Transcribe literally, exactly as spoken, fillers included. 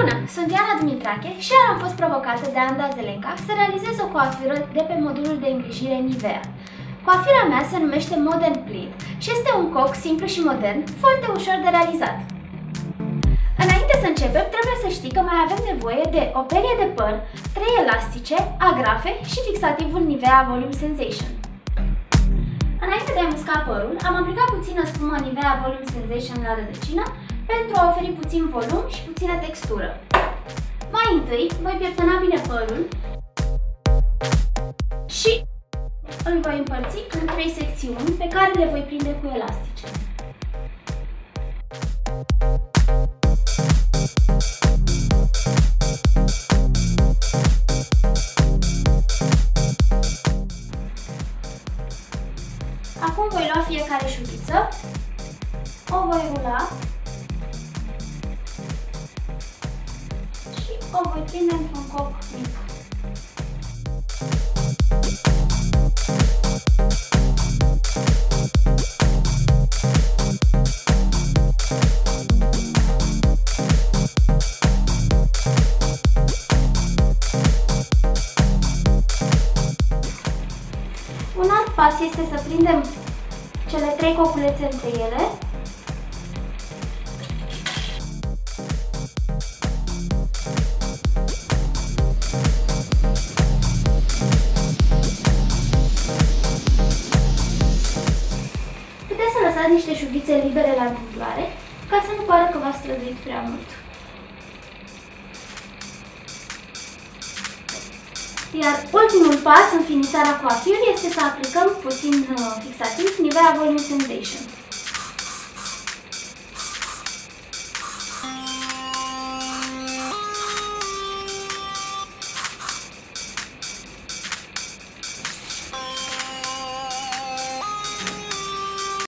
Bună! Sunt Diana Dumitrache și iar am fost provocată de Anda Zelenca să realizez o coafură de pe modulul de îngrijire Nivea. Coafura mea se numește Modern Pleat și este un coc simplu și modern, foarte ușor de realizat. Înainte să începem, trebuie să știi că mai avem nevoie de o perie de păr, trei elastice, agrafe și fixativul Nivea Volume Sensation. Înainte de a musca părul, am aplicat puțină spumă Nivea Volume Sensation la rădăcină pentru a oferi puțin volum și puțină textură. Mai întâi, voi pieptăna bine părul și îl voi împărți în trei secțiuni pe care le voi prinde cu elastice. Acum voi lua fiecare șuviță, o voi rula și o voi prinde într-un coc mic. Un alt pas este să prindem cele trei coculețe între ele . Puteți să lăsați niște șuvițe libere la întâmplare, ca să nu pară că v-ați străduit prea mult. Iar ultimul pas în finisarea coafirii este să aplicăm puțin fixativ Nivea Volume Sensation.